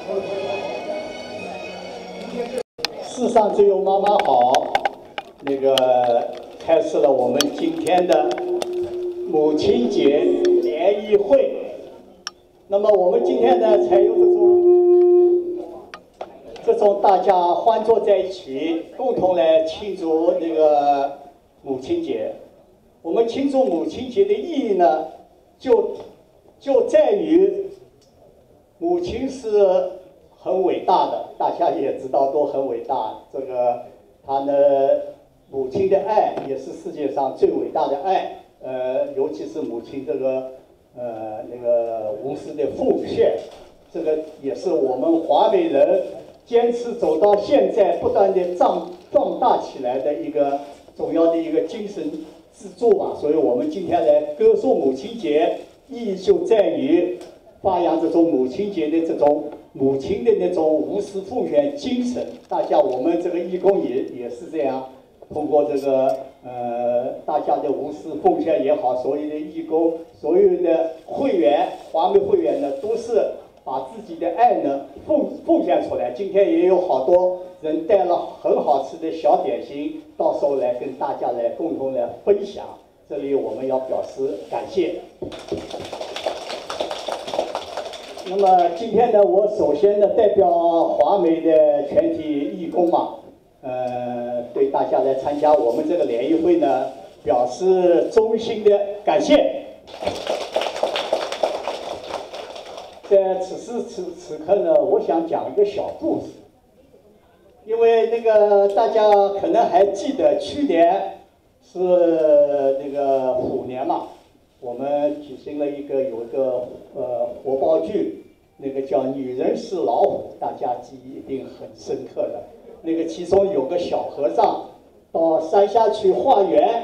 世上只有妈妈好，开始了我们今天的母亲节联谊会。那么我们今天呢，才有这种大家欢坐在一起，共同来庆祝母亲节。我们庆祝母亲节的意义呢，就在于母亲是很伟大的，大家也知道都很伟大。她呢，母亲的爱也是世界上最伟大的爱。尤其是母亲无私的奉献，这个也是我们华美人坚持走到现在，不断的壮大起来的一个重要的一个精神支柱吧。所以我们今天来歌颂母亲节，意义就在于发扬这种母亲节的这种母亲的那种无私奉献精神。大家我们这个义工也是这样，通过大家的无私奉献也好，所有的义工，所有的会员，华美会员呢，都是把自己的爱呢奉献出来。今天也有好多人带了很好吃的小点心，到时候来跟大家来共同来分享。这里我们要表示感谢。那么今天呢，我首先呢代表华美的全体义工嘛，对大家来参加我们这个联谊会呢，表示衷心的感谢。在此时此刻呢，我想讲一个小故事，因为大家可能还记得去年是虎年嘛，我们举行了有一个活报剧，叫《女人是老虎》，大家记忆一定很深刻的。其中有个小和尚到山下去化缘，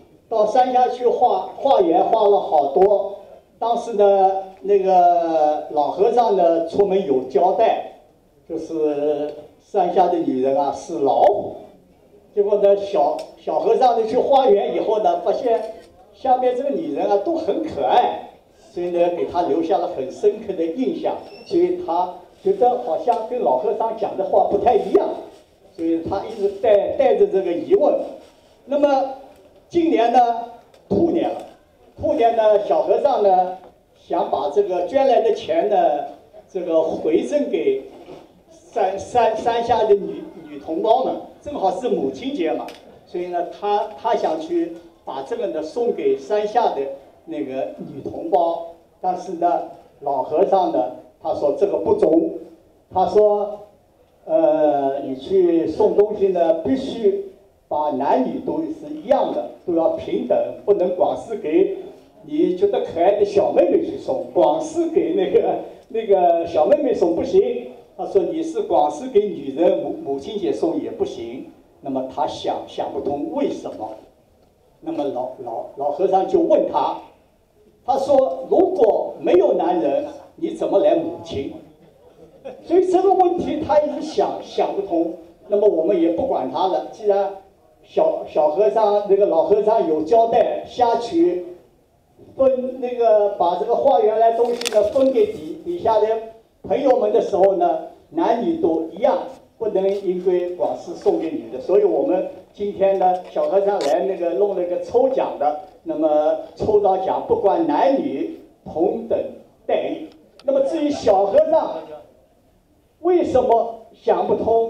化缘化了好多。当时呢，老和尚呢出门有交代，就是山下的女人啊是老虎。结果呢，小和尚呢去化缘以后呢，发现下面这个女人啊都很可爱，所以呢给他留下了很深刻的印象。所以他觉得好像跟老和尚讲的话不太一样，所以他一直带着这个疑问。那么今年呢，兔年了，小和尚呢想把这个捐来的钱呢，回赠给山下的女同胞们，正好是母亲节嘛，所以呢，他想去把这个呢送给山下的女同胞。但是呢，老和尚呢，他说这个不中，他说，你去送东西呢，必须把男女都是一样的，都要平等，不能光是给你觉得可爱的小妹妹去送，光是给那个小妹妹送不行。他说你是光是给女人母亲节送也不行。那么他想不通为什么。那么老和尚就问他，他说如果没有男人，你怎么来母亲？所以这个问题他一直想不通。那么我们也不管他了，既然小和尚老和尚有交代，下去分把这个化缘来东西呢分给底下的朋友们的时候呢，男女都一样，不能因为光是送给女的。所以我们今天呢，小和尚来弄了个抽奖的，那么抽到奖不管男女同等待遇。那么至于小和尚为什么想不通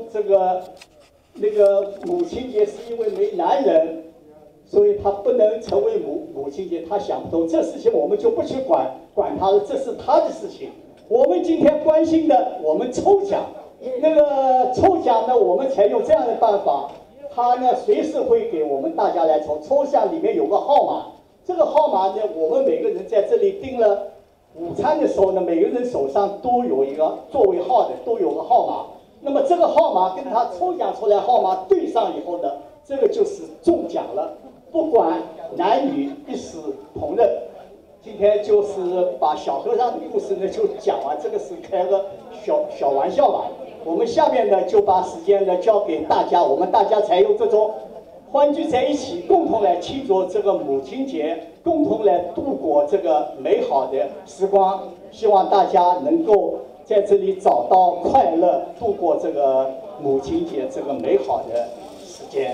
母亲节是因为没男人，所以他不能成为母亲节，他想不通。这事情我们就不去管他了，这是他的事情。我们今天关心的，我们抽奖，抽奖呢，我们采用这样的办法，他呢随时会给我们大家来抽，抽奖里面有个号码，这个号码呢，我们每个人在这里订了午餐的时候呢，每个人手上都有一个座位号的，都有个号码。那么这个号码跟他抽奖出来号码对上以后呢，这个就是中奖了，不管男女一视同仁。今天就是把小和尚的故事呢就讲完，这个是开个小玩笑吧。我们下面呢就把时间呢交给大家，我们大家才有这种欢聚在一起，共同来庆祝这个母亲节，共同来度过这个美好的时光。希望大家能够在这里找到快乐，度过这个母亲节这个美好的时间。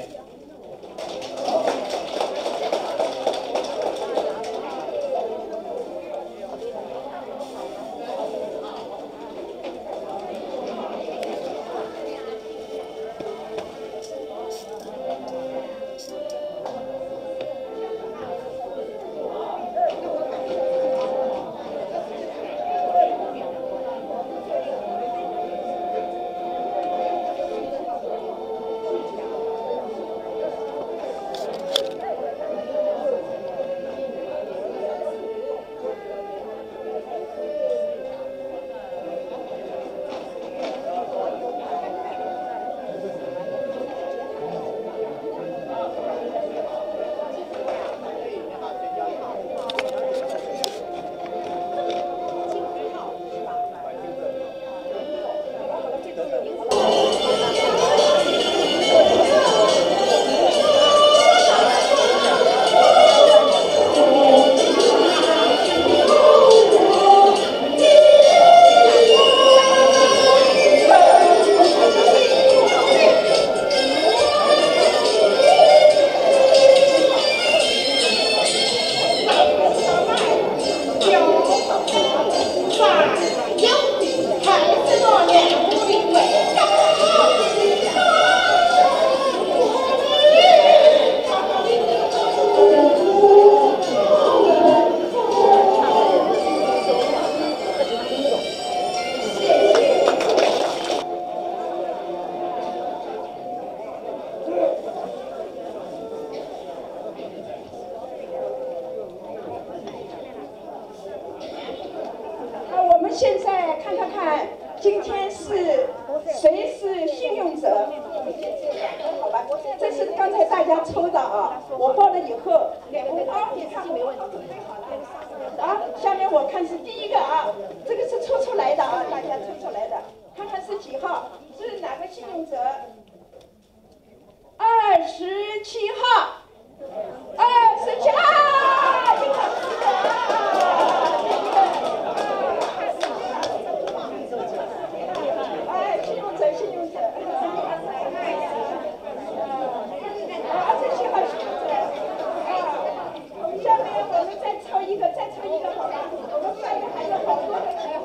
现在看，今天是谁是幸运者？好吧，这是刚才大家抽的啊，我报了以后，你看我准备好了啊。下面我看是第一个啊，这个是抽出来的啊，大家抽出来的，看看是几号，是哪个幸运者？27号，27号，幸运者。下面我们再抽一个，好吧？我们下面还有好多的。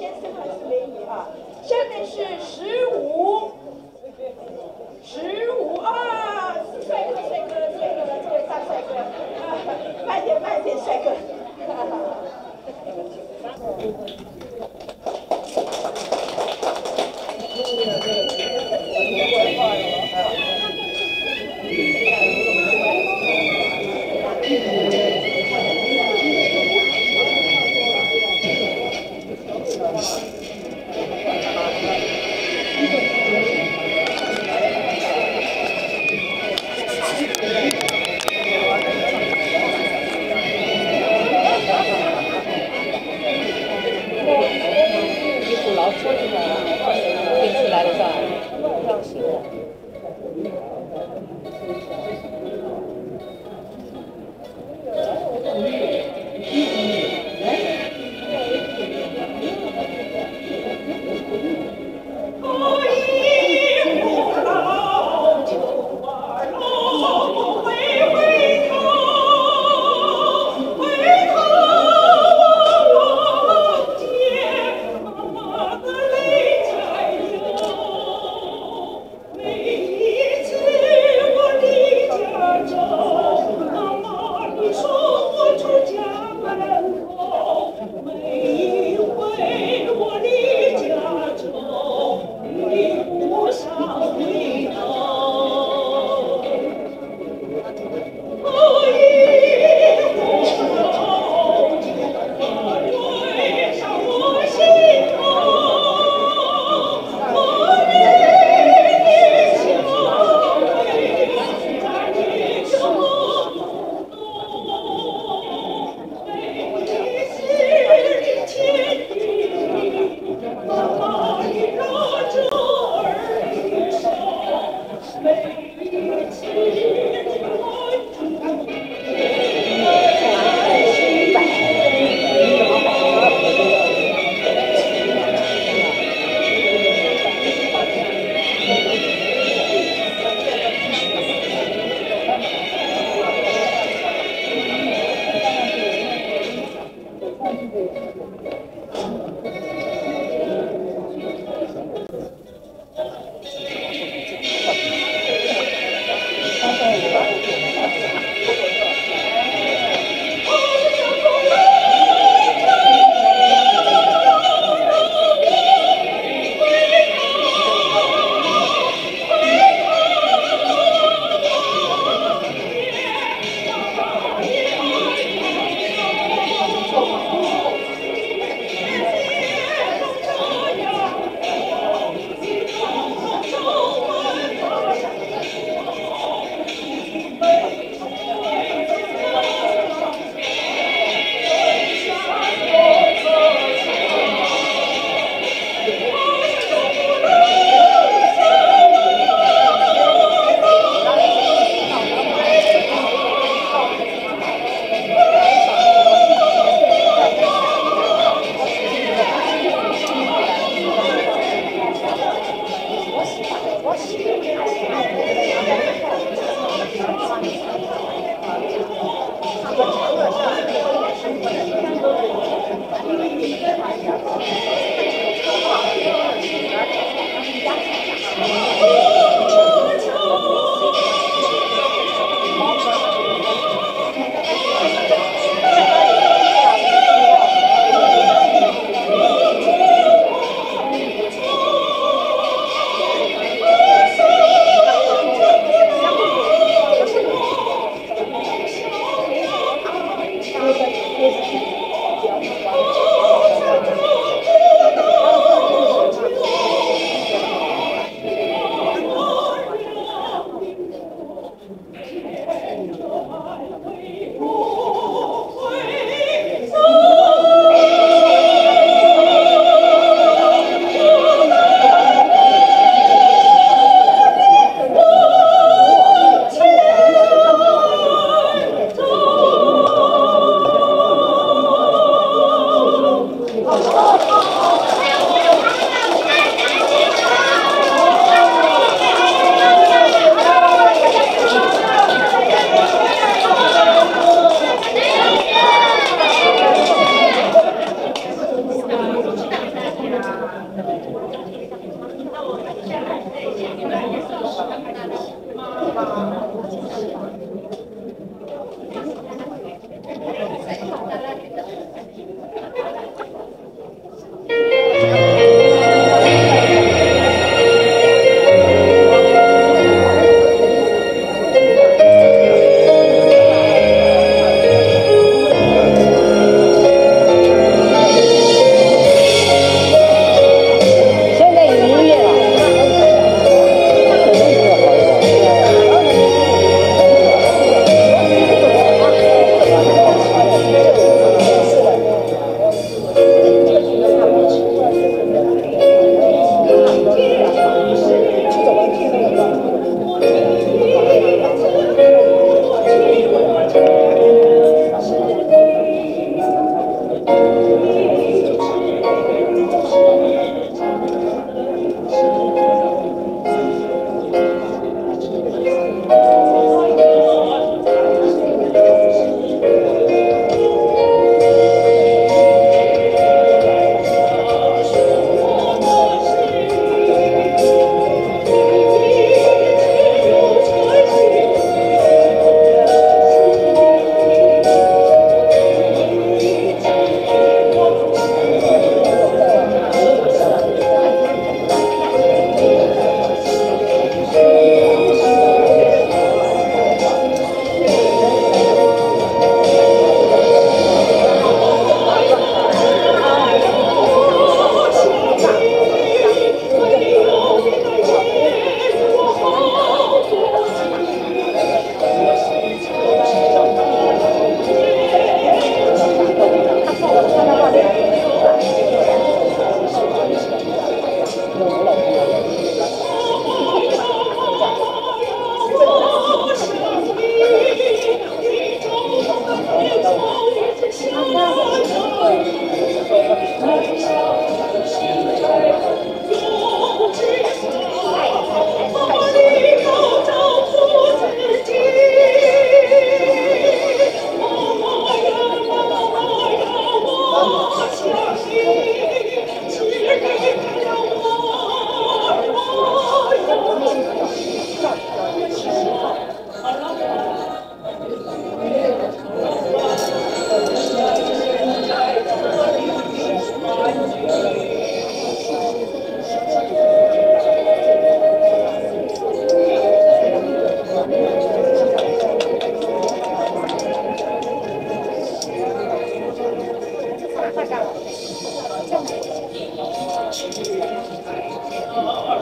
先生还是美女啊？下面是15啊，帅哥，这位大帅哥，慢点，帅哥。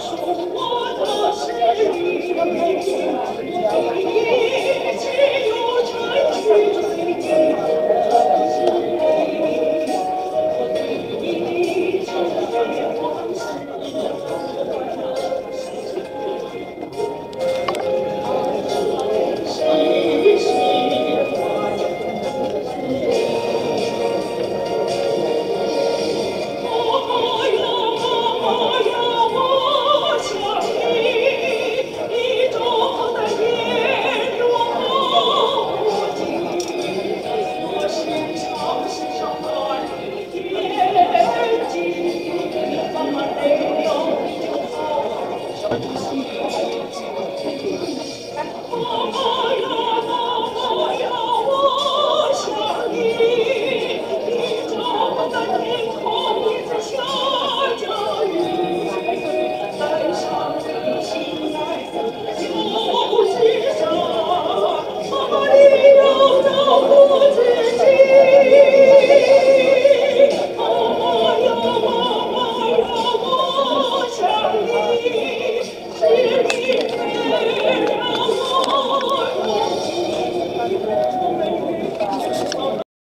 是空的。